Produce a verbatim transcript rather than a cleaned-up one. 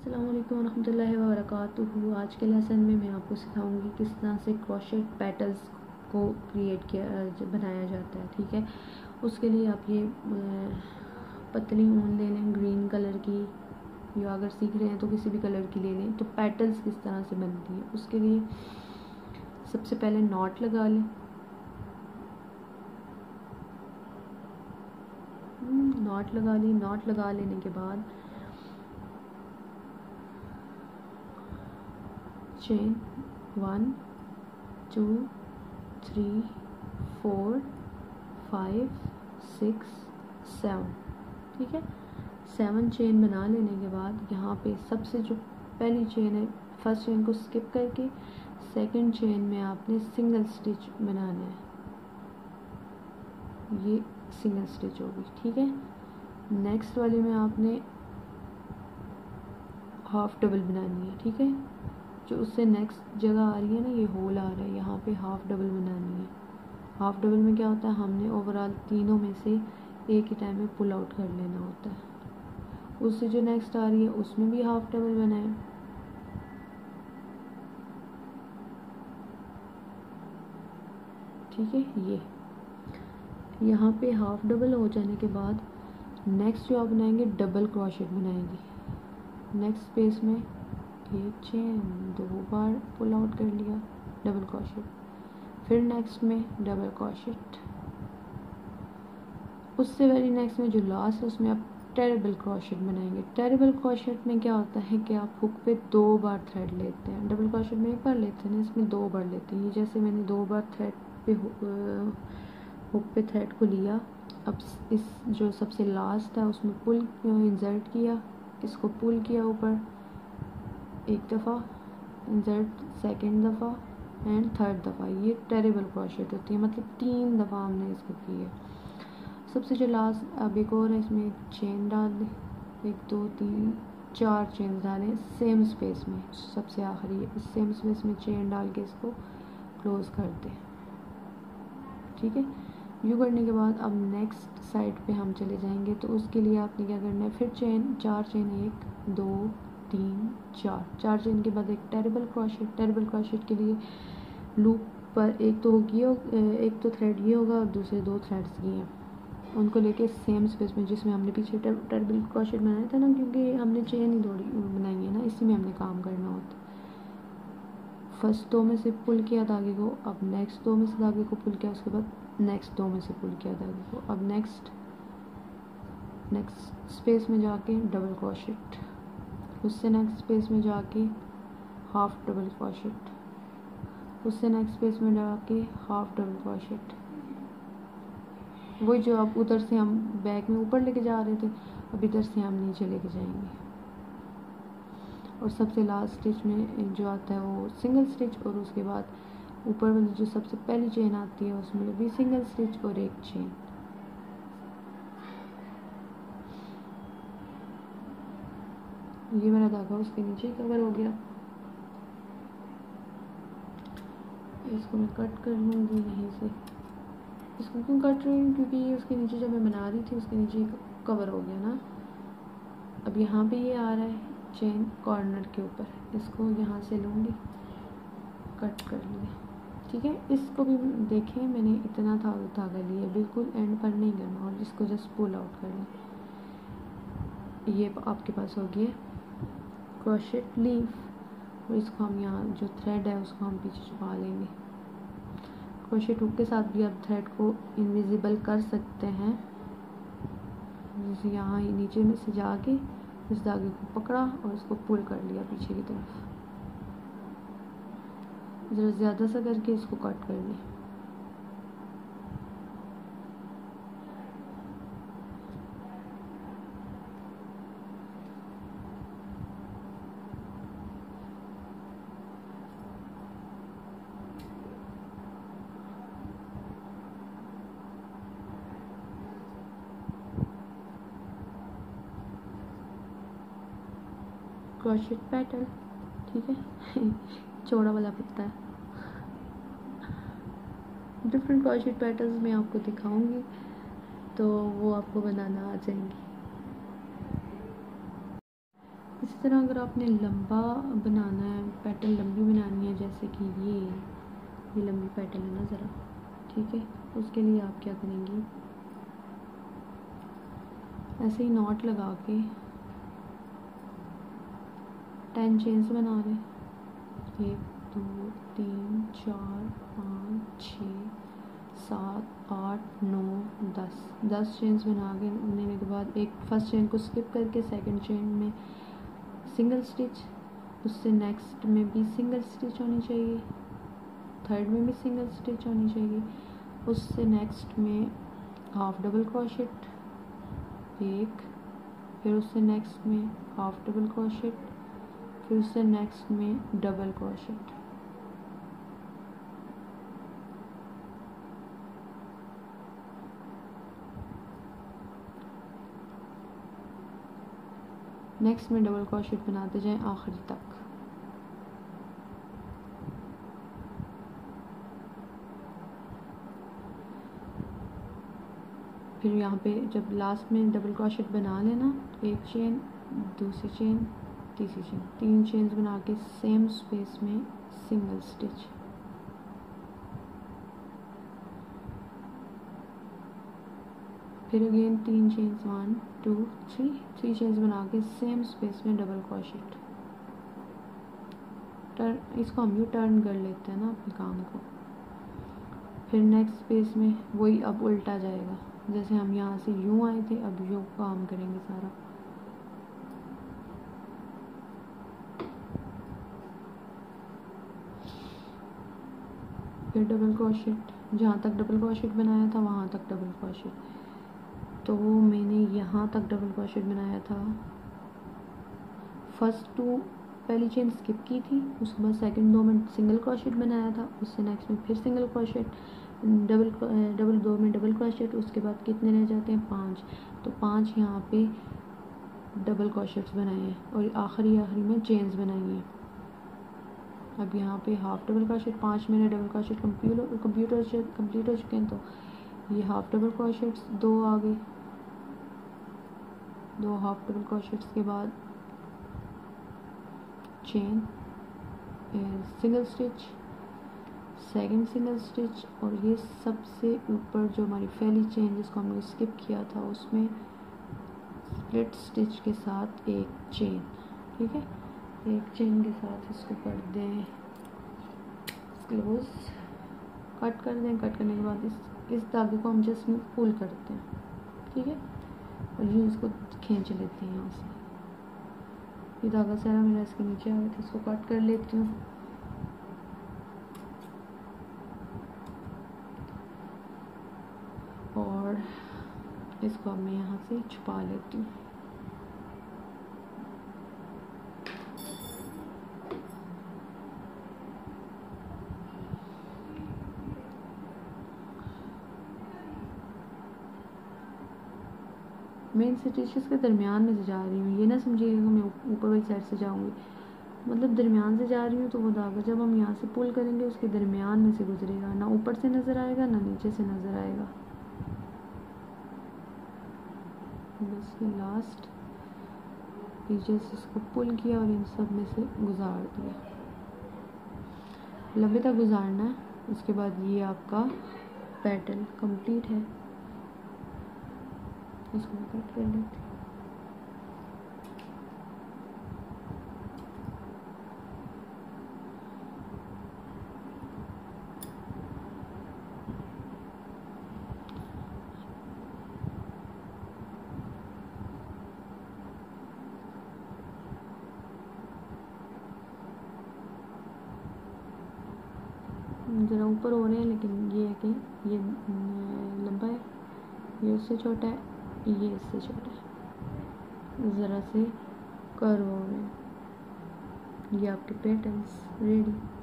अस्सलाम वालेकुम रहमतुल्लाहि व बरकातुहू। आज के लेसन में मैं आपको सिखाऊंगी किस तरह से क्रोशेट पेटल्स को क्रिएट किया बनाया जाता है। ठीक है, उसके लिए आप ये पतली ऊन ले लें ग्रीन कलर की, या अगर सीख रहे हैं तो किसी भी कलर की ले लें। तो पेटल्स किस तरह से बनती है उसके लिए सबसे पहले नॉट लगा लें। नॉट लगा ली। नॉट लगा लेने के बाद chain one two three four five six seven, ठीक है। सेवन चेन बना लेने के बाद यहाँ पे सबसे जो पहली चेन है, फर्स्ट चेन को स्किप करके सेकंड चेन में आपने सिंगल स्टिच बनाना है। ये सिंगल स्टिच होगी, ठीक है। नेक्स्ट वाले में आपने हाफ डबल बनानी है, ठीक है। जो उससे नेक्स्ट जगह आ रही है ना, ये होल आ रहा है, यहाँ पे हाफ डबल बनानी है। हाफ डबल में क्या होता है, हमने ओवरऑल तीनों में से एक ही टाइम में पुल आउट कर लेना होता है। उससे जो नेक्स्ट आ रही है उसमें भी हाफ डबल बनाए, ठीक है। ये यहाँ पे हाफ डबल हो जाने के बाद नेक्स्ट जो आप बनाएंगे डबल क्रोशेट बनाएंगे। नेक्स्ट स्पेस में एक चेन, दो बार पुल आउट कर लिया, डबल क्रोशेट, फिर नेक्स्ट में डबल क्रोशेट, उससे वेरी नेक्स्ट में जो लास्ट है उसमें आप टेरिबल क्रोशेट बनाएंगे। टेरिबल क्रोशेट में क्या होता है कि आप हुक पे दो बार थ्रेड लेते हैं। डबल क्रोशेट में एक बार लेते हैं, इसमें दो बार लेते हैं। ये जैसे मैंने दो बार थ्रेड पे हुक पे थ्रेड को लिया, अब इस जो सबसे लास्ट है उसमें पुल इंसर्ट किया, इसको पुल किया ऊपर एक दफ़ा, इंसर्ट सेकंड दफ़ा एंड थर्ड दफ़ा। ये टेरिबल क्रोशेट होती है, मतलब तीन दफ़ा हमने इसको किया। सबसे जो लास्ट अब एक और है, इसमें एक चेन डाल दें, एक दो तीन चार चेन डालें सेम स्पेस में, सबसे आखिरी इस सेम स्पेस में चेन डाल के इसको क्लोज कर दें, ठीक है। यू करने के बाद अब नेक्स्ट साइड पे हम चले जाएंगे। तो उसके लिए आपने क्या करना है, फिर चेन चार चेन, एक दो तीन चार, चार चेन के बाद एक टेरिबल क्रोशेट। टेरिबल क्रोशेट के लिए लूप पर एक तो होगी, एक तो थ्रेड ये होगा और दूसरे दो थ्रेड्स ये हैं, उनको लेके सेम स्पेस में जिसमें हमने पीछे टेरिबल क्रोशेट बनाया था ना, क्योंकि हमने चेन ही थोड़ी बनाई है ना, इसी में हमने काम करना होता है। फर्स्ट दो में से पुल किया धागे को, अब नेक्स्ट दो में से धागे को पुल किया, उसके बाद नेक्स्ट दो में से पुल किया धागे को, अब नेक्स्ट नेक्स्ट स्पेस में जाके डबल क्रोशेट, उससे नेक्स्ट स्पेस में जाके हाफ डबल क्रोशेट, उससे नेक्स्ट स्पेस में जाके हाफ डबल क्रोशेट। वही जो आप उधर से हम बैक में ऊपर लेके जा रहे थे, अब इधर से हम नीचे लेके जाएंगे। और सबसे लास्ट स्टिच में जो आता है वो सिंगल स्टिच, और उसके बाद ऊपर वाली जो सबसे पहली चेन आती है उसमें भी सिंगल स्टिच और एक चेन। ये मेरा धागा उसके नीचे कवर हो गया। इसको मैं कट कर लूँगी यहीं से। इसको क्यों कट रही हूँ, क्योंकि ये उसके नीचे जब मैं बना रही थी उसके नीचे कवर हो गया ना। अब यहाँ पे ये आ रहा है चेन कॉर्नर के ऊपर, इसको यहाँ से लूँगी, कट कर लिया, ठीक है। इसको भी देखें, मैंने इतना था धागा लिया, बिल्कुल एंड पर नहीं करना, और इसको जस्ट पुल आउट कर लें। ये आपके पास हो गया क्रोशेट लीफ, और इसको हम यहाँ जो थ्रेड है उसको हम पीछे छुपा लेंगे। क्रोशेट हुक के साथ भी आप थ्रेड को इनविजिबल कर सकते हैं। जैसे यहाँ ही नीचे में से जाके इस धागे को पकड़ा और इसको पुल कर लिया पीछे की तरफ, ज़रा ज़्यादा सा करके इसको कट कर लें। क्रोशेट पैटर्न, ठीक है। चौड़ा वाला पत्ता है। डिफरेंट क्रोशेट पैटर्न्स मैं आपको दिखाऊंगी, तो वो आपको बनाना आ जाएंगी। इसी तरह अगर आपने लंबा बनाना है, पेटल लंबी बनानी है, जैसे कि ये ये लंबी पेटल है ना ज़रा, ठीक है, उसके लिए आप क्या करेंगी, ऐसे ही नॉट लगा के टेन चेन्स बना लें। एक दो तीन चार पाँच छः सात आठ नौ दस दस चेन्स बना के लेने के बाद एक फर्स्ट चेन को स्किप करके सेकंड चेन में सिंगल स्टिच, उससे नेक्स्ट में भी सिंगल स्टिच होनी चाहिए, थर्ड में भी सिंगल स्टिच होनी चाहिए, उससे नेक्स्ट में हाफ डबल क्रोशेट एक, फिर उससे नेक्स्ट में हाफ डबल क्रोशेट, फिर उससे नेक्स्ट में डबल क्रोशेट। नेक्स्ट में डबल क्रोशेट बनाते जाएं आखिरी तक। फिर यहाँ पे जब लास्ट में डबल क्रोशेट बना लेना, एक चेन, दूसरी चेन, तीसरी चेन, तीन चेन्स बना के सेम स्पेस में सिंगल स्टिच। फिर अगेन तीन chains, one two three, three chains बना के सेम स्पेस में डबल क्रोशेट। टर्न, इसको हम यू टर्न कर लेते हैं ना अपने काम को। फिर नेक्स्ट स्पेस में वही अब उल्टा जाएगा, जैसे हम यहाँ से यूँ आए थे, अब यूँ काम करेंगे सारा। फिर डबल क्रोशेट, जहाँ तक डबल क्रोशेट बनाया था वहाँ तक डबल क्रोशेट, तो मैंने यहाँ तक डबल क्रोशेट बनाया था। फर्स्ट टू पहली चेन स्किप की थी, उसके बाद सेकंड दो में सिंगल क्रोशेट बनाया था, उससे नेक्स्ट में फिर सिंगल क्रोशेट, डबल डबल दो में डबल क्रोशेट, उसके बाद कितने रह जाते हैं, पाँच, तो पांच यहाँ पे डबल क्रोशेट्स बनाए हैं और आखिरी आखिरी में चेन्स बनाई हैं। अब यहाँ पे हाफ डबल क्रोशेट, पांच मैंने double crochet computer computer complete हो चुके हैं, तो ये हाफ डबल क्रोशेट्स दो आ गए, दो हाफ डबल क्रोशेट्स के बाद chain, single stitch, second single stitch, और ये सबसे ऊपर जो हमारी पहली चेन जिसको हमने स्किप किया था उसमें स्प्लिट स्टिच के साथ एक चेन, ठीक है, एक चेन के साथ इसको कर दें क्लोज, कट कर दें। कट करने के बाद इस इस धागे को हम जस्ट पुल करते हैं, ठीक है, और यूँ इसको खींच लेते हैं यहाँ से। ये धागा सारा मेरा इसके नीचे आ गया था, इसको कट कर लेती हूँ। और इसको अब मैं यहाँ से छुपा लेती हूँ। मैं इन स्टिचेस के दरमियान में से जा रही हूँ, ये ना समझिएगा कि मैं ऊपर वाली साइड से जाऊँगी, मतलब दरमियान से जा रही हूँ, तो वो धागा जब हम यहाँ से पुल करेंगे उसके दरमियान में से गुजरेगा, ना ऊपर से नज़र आएगा ना नीचे से नज़र आएगा। बस ये लास्ट पीछेस इसको पुल किया और इन सब में से गुजार दिया, लंबे तक गुजारना है। उसके बाद ये आपका पैटर्न कंप्लीट है। इसको मैं कट कर लेती हूँ। ज़रा ऊपर हो रहे हैं, लेकिन ये है कि ये लंबा है, ये उससे छोटा है, ये इससे छोटा है, ज़रा से कर्व हो रहे हैं। ये आपके पैटर्न्स रेडी।